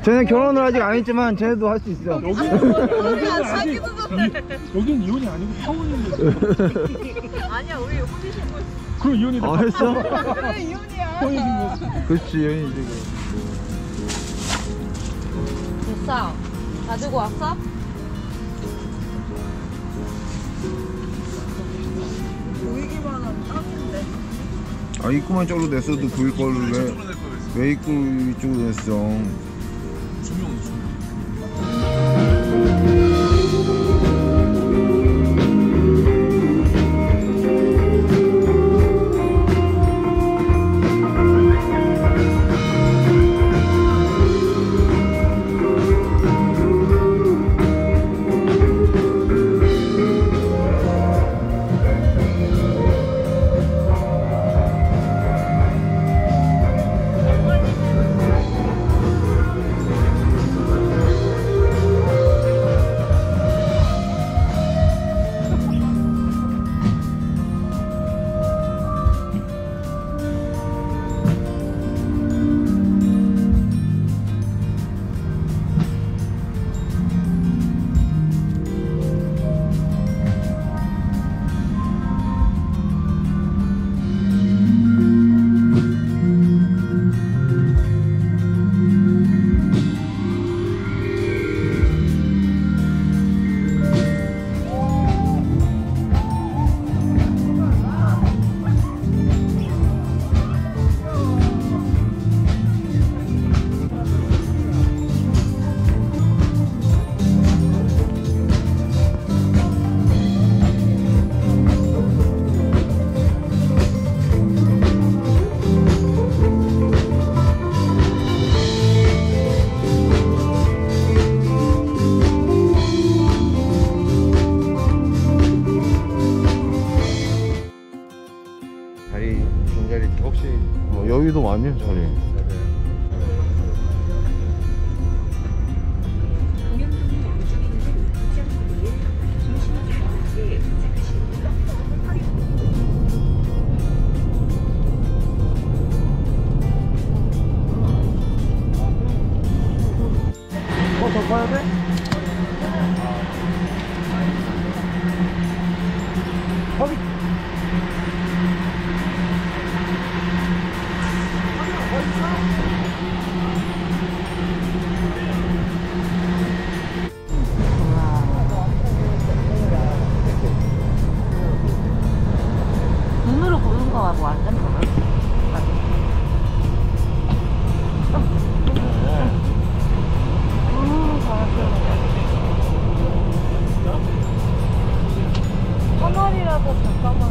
쟤는 결혼을 아직 안 했지만 쟤도 할 수 있어. 여기는 이혼이 아니고 파혼인데. 아니야, 우리 혼인 신고. 그럼 이혼이다. 아, 했어? 그래, 이혼이야. 혼인 신고. 그렇지, 연인이지. 됐어. 가지고 왔어? 보이기만 하면 딱인데. 아, 입구만 쪽으로 냈어도 보일 거를 왜 입구 이쪽으로 냈어? 조명은 조명. 자리 빈자리 혹시 뭐 여유도 많이 자리. 더 가야 돼? 거기. 눈으로 보는 거하고 완전 다르. 하나리라도 잠깐만.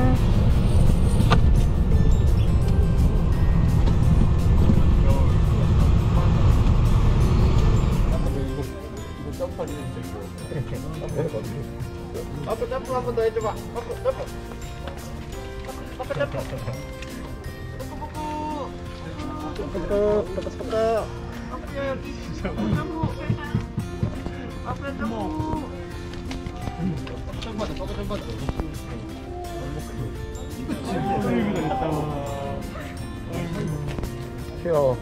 아빠 점프 한 번 더 해줘봐. 아빠 점프. 아빠 점프. 점프. 아빠 여기. 점프. 아빠 점프. 점프하자. 점프하자. 귀여워.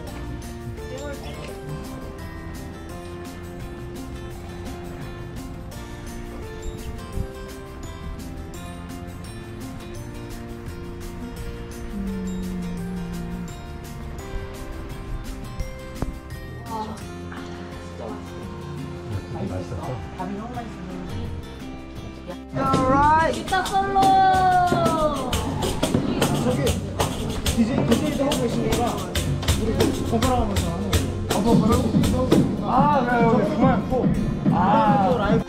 이따 솔로. 저기 DJ도 하고 계시니까 우리 버퍼랑하면서 하는 거예요. 버퍼랑? 아, 그래요. 그만 고. 아, 라이브.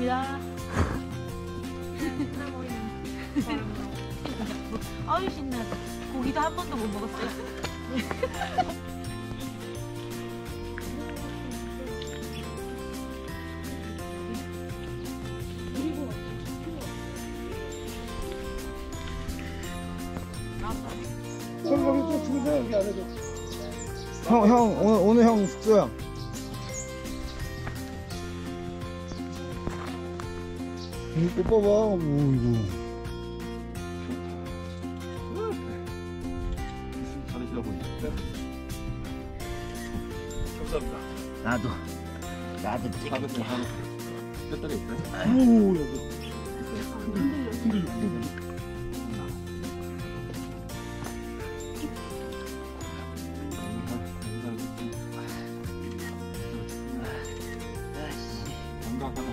감사합니다. 아유 신나. 고기도 한 번도 못 먹었어요. 저기 여기 또 주세요 여기 안에도. 형 오늘 형 숙소야. 이거 봐봐. 오 이거. 잘하시다 보니까. 감사합니다. 나도 작으세요, 작으세요. 배터리 있어요? 오 여기. 감각하나.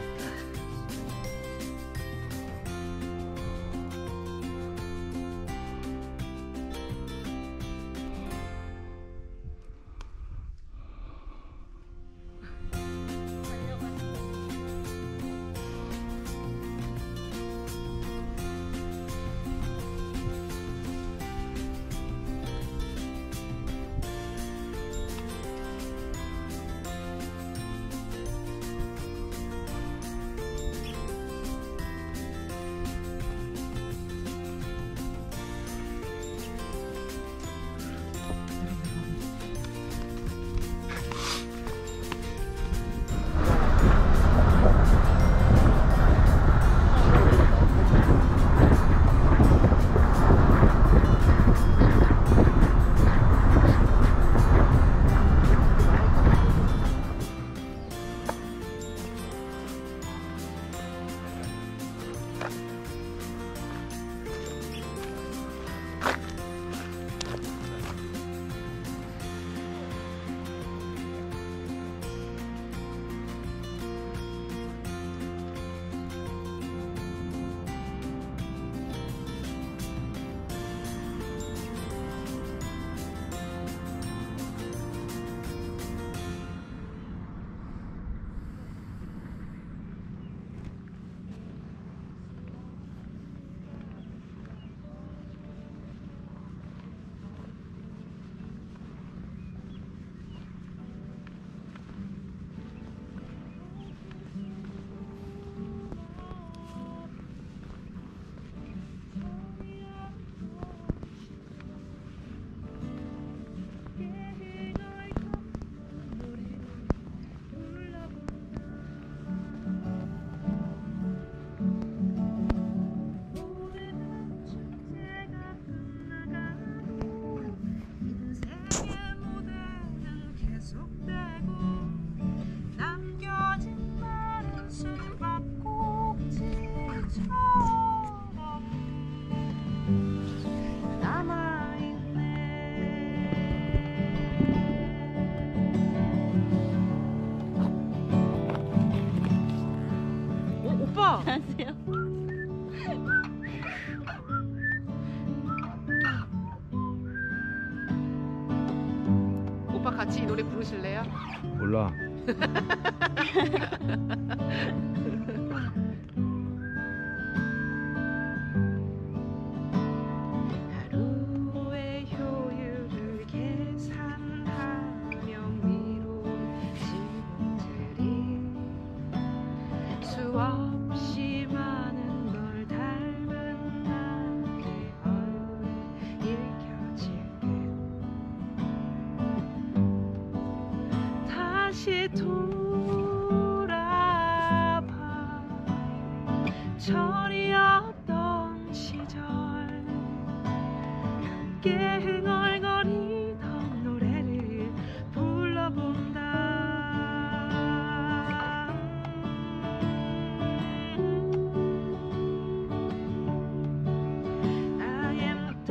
안녕하세요. 오빠 같이 이 노래 부르실래요? 몰라. 하루의 효율을 계산하며 미룬 시간들이 수없이 많은 널 닮은 나의 얼굴에 읽혀질 때 다시 돌아봐 철이 없던 시절 함께 흥얼거리던 노래를 불러본다. I am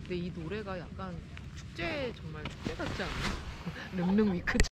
근데 이 노래가 약간 축제 정말 축제 같지 않아? 릉릉 위크